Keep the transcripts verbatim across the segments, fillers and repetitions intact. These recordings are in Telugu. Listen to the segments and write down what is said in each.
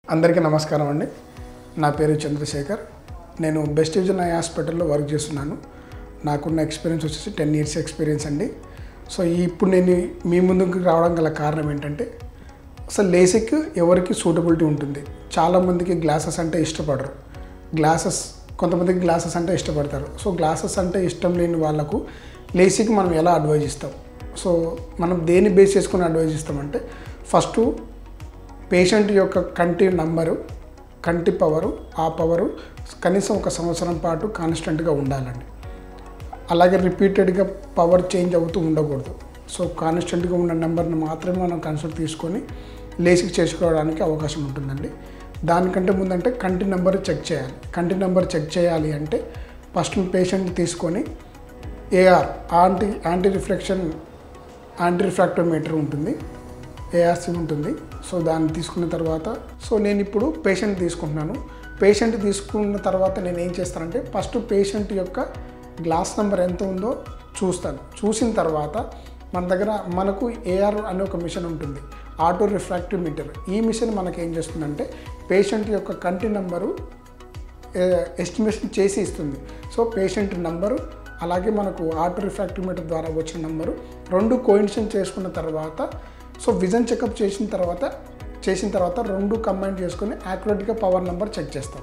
అందరికీ నమస్కారం అండి. నా పేరు చంద్రశేఖర్. నేను బెస్ట్ విజన్ ఐ హాస్పిటల్లో వర్క్ చేస్తున్నాను. నాకున్న ఎక్స్పీరియన్స్ వచ్చేసి టెన్ ఇయర్స్ ఎక్స్పీరియన్స్ అండి. సో ఇప్పుడు నేను మీ ముందుకు రావడం గల కారణం ఏంటంటే, అసలు లేసిక్ ఎవరికి సూటబిలిటీ ఉంటుంది. చాలామందికి గ్లాసెస్ అంటే ఇష్టపడరు. గ్లాసెస్ కొంతమందికి గ్లాసెస్ అంటే ఇష్టపడతారు. సో గ్లాసెస్ అంటే ఇష్టం లేని వాళ్ళకు లేసిక్ మనం ఎలా అడ్వైజ్ ఇస్తాం? సో మనం దేన్ని బేస్ చేసుకుని అడ్వైజ్ ఇస్తామంటే, ఫస్ట్ పేషెంట్ యొక్క కంటి నంబరు, కంటి పవరు, ఆ పవరు కనీసం ఒక సంవత్సరం పాటు కాన్స్టెంట్గా ఉండాలండి. అలాగే రిపీటెడ్గా పవర్ చేంజ్ అవుతూ ఉండకూడదు. సో కాన్స్టెంట్గా ఉన్న నెంబర్ని మాత్రమే మనం కన్సల్ట్ తీసుకొని లేసిక్ చేసుకోవడానికి అవకాశం ఉంటుందండి. దానికంటే ముందంటే కంటి నెంబర్ చెక్ చేయాలి. కంటి నెంబర్ చెక్ చేయాలి అంటే ఫస్ట్ పేషెంట్ తీసుకొని AR anti anti reflection anti refractometer ఉంటుంది, ఏఆర్సి ఉంటుంది. సో దాన్ని తీసుకున్న తర్వాత సో నేను ఇప్పుడు పేషెంట్ తీసుకుంటున్నాను. పేషెంట్ తీసుకున్న తర్వాత నేను ఏం చేస్తానంటే, ఫస్ట్ పేషెంట్ యొక్క గ్లాస్ నెంబర్ ఎంత ఉందో చూస్తాను. చూసిన తర్వాత మన దగ్గర మనకు ఏఆర్ అనే ఒక మిషన్ ఉంటుంది, ఆటో రిఫ్రాక్టివ్ మీటర్. ఈ మిషన్ మనకు ఏం చేస్తుందంటే, పేషెంట్ యొక్క కంటి నెంబరు ఎస్టిమేషన్ చేసి ఇస్తుంది. సో పేషెంట్ నెంబరు అలాగే మనకు ఆటో రిఫ్రాక్టివ్ మీటర్ ద్వారా వచ్చిన నెంబరు రెండు కోయిన్సిడెంట్ చేసుకున్న తర్వాత, సో విజన్ చెకప్ చేసిన తర్వాత చేసిన తర్వాత రెండు కంబైన్ చేసుకొని యాక్యురేట్గా పవర్ నెంబర్ చెక్ చేస్తాం.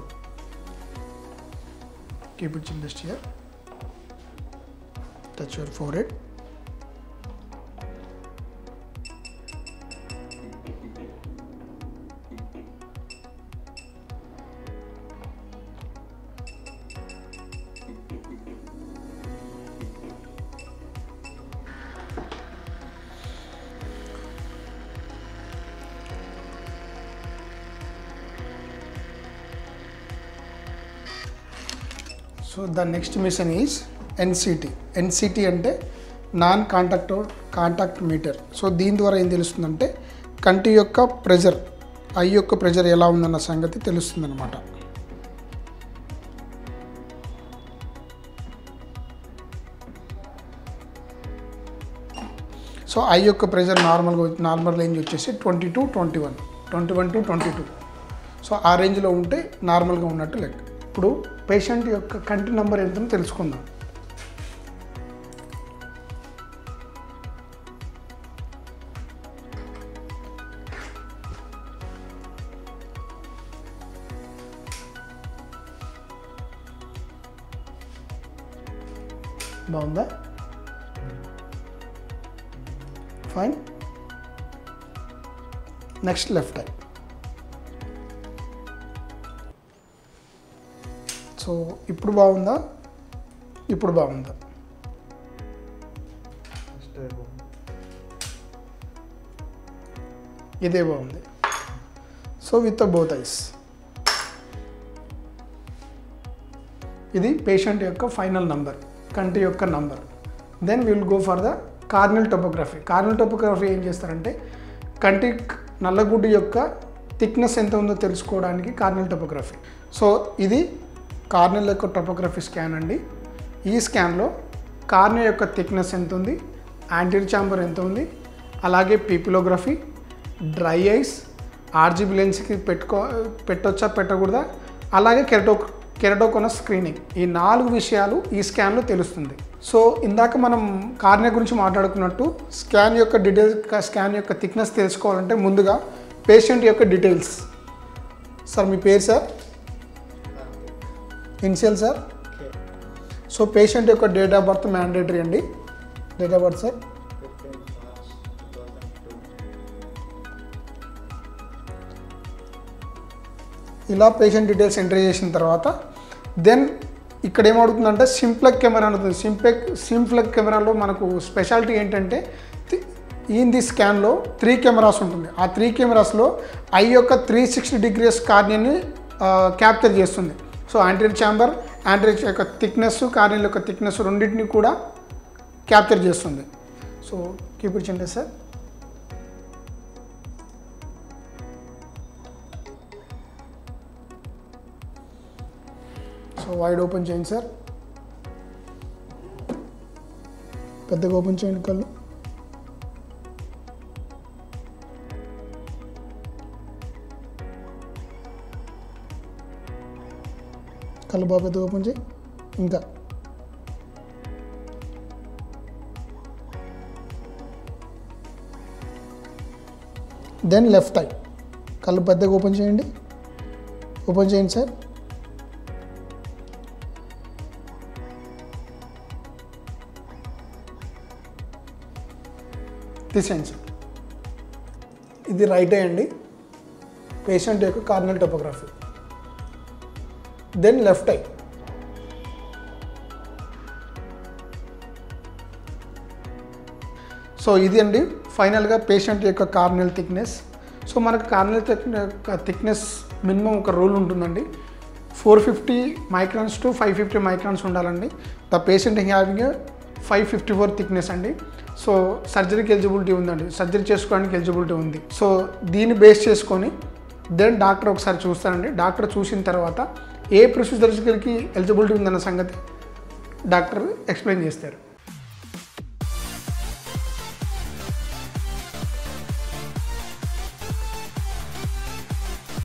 Keep it just here, touch your forehead. So the next machine is NCT. NCT అంటే non contact contact meter. So దీని ద్వారా ఏం తెలుస్తుందంటే, కంటి యొక్క ప్రెజర్, ఐ యొక్క ప్రెజర్ ఎలా ఉందన్న సంగతి తెలుస్తుంది అన్నమాట. సో ఐ యొక్క ప్రెజర్ నార్మల్గా నార్మల్ రేంజ్ వచ్చేసి twenty to twenty one twenty one to twenty two so ఆ రేంజ్లో ఉంటే నార్మల్గా ఉన్నట్టు లెక్క. ఇప్పుడు పేషెంట్ యొక్క కంటి నెంబర్ ఎంతనో తెలుసుకుందాం. బాగుందా? Fine. Next left eye. So ఇప్పుడు బాగుందా? ఇప్పుడు బాగుందా? ఇదే బాగుంది. So with both eyes. ఇది పేషెంట్ యొక్క ఫైనల్ నంబర్, కంటి యొక్క నంబర్. Then will go for the corneal topography. Corneal topography ఏం చేస్తారంటే, కంటి నల్లగుడ్డు యొక్క థిక్నెస్ ఎంత ఉందో తెలుసుకోవడానికి కార్నియల్ టోపోగ్రఫీ. సో ఇది కార్నియల్ యొక్క టోపోగ్రఫీ స్కాన్ అండి. ఈ స్కాన్లో కార్నియా యొక్క థిక్నెస్ ఎంత ఉంది, యాంటీరియర్ ఛాంబర్ ఎంత ఉంది, అలాగే పీపిలోగ్రఫీ, డ్రై ఐస్, ఆర్జీబీ లెన్స్కి పెట్టుకో పెట్టొచ్చా పెట్టకూడదా, అలాగే కెరటో కెరటోకోనస్ స్క్రీనింగ్, ఈ నాలుగు విషయాలు ఈ స్కాన్లో తెలుస్తుంది. సో ఇందాక మనం కార్నియా గురించి మాట్లాడుకున్నట్టు, స్కాన్ యొక్క డీటెయిల్స్ స్కాన్ యొక్క థిక్నెస్ తెలుసుకోవాలంటే ముందుగా పేషెంట్ యొక్క డీటెయిల్స్. సార్ మీ పేరు sir? Initial sir? So patient యొక్క డేట్ ఆఫ్ బర్త్ మ్యాండేటరీ అండి. Date of birth sir? ఇలా పేషెంట్ డీటెయిల్స్ ఎంటర్ చేసిన తర్వాత దెన్ ఇక్కడ ఏమవుతుందంటే, సింప్లెక్ కెమెరా ఉంటుంది. సింప్లెక్ సింప్లెక్ కెమెరాలో మనకు స్పెషాలిటీ ఏంటంటే, ఇన్ ది స్కాన్లో త్రీ కెమెరాస్ ఉంటుంది. ఆ త్రీ కెమెరాస్లో ఐ యొక్క త్రీ సిక్స్టీ డిగ్రీస్ కార్నియాని క్యాప్చర్ చేస్తుంది. సో యాంటీరియర్ ఛాంబర్, యాంటీరియర్ యొక్క థిక్నెస్, కార్నియల్ యొక్క థిక్నెస్ రెండింటిని కూడా క్యాప్చర్ చేస్తుంది. సో కీప్ ఇట్ చేయండి సార్. సో వైడ్ ఓపెన్ చేయండి సార్. పెద్దగా ఓపెన్ చేయండి కళ్ళు. కళ్ళు బాగా పెద్దగా ఓపెన్ చేయి. ఇంకా దెన్ లెఫ్ట్ ఐ కళ్ళు పెద్దగా ఓపెన్ చేయండి. ఓపెన్ చేయండి సార్. తీసేయండి సార్. ఇది రైట్ ఐ అండి, పేషెంట్ యొక్క corneal topography. Then left eye. So ఇది అండి ఫైనల్గా పేషెంట్ యొక్క కార్నల్ థిక్నెస్. సో మనకు కార్నల్ థిక్నెస్ మినిమం ఒక రూల్ ఉంటుందండి, four fifty microns to five fifty microns ఉండాలండి. The patient having five fifty four thickness అండి. సో సర్జరీకి ఎలిజిబిలిటీ ఉందండి, సర్జరీ చేసుకోవడానికి ఎలిజిబిలిటీ ఉంది. సో దీన్ని బేస్ చేసుకొని దెన్ డాక్టర్ ఒకసారి చూస్తారండి. డాక్టర్ చూసిన తర్వాత ఏ ప్రొసీజర్స్కి ఎలిజిబిలిటీ ఉందన్న సంగతి డాక్టర్ ఎక్స్ప్లెయిన్ చేస్తారు.